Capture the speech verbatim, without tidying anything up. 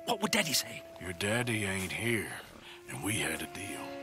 What would Daddy say? Your daddy ain't here, and we had a deal.